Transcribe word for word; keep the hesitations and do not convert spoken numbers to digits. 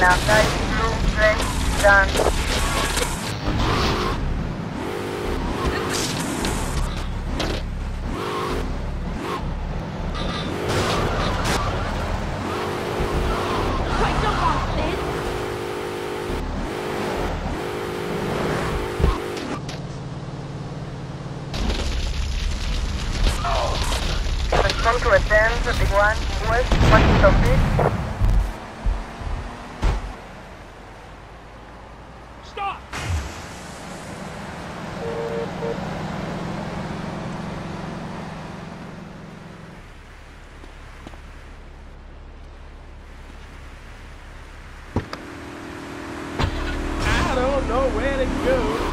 now. Guys, blue, red, done. Respond to attend, the big one, west, one topic. Stop! I don't know where to go.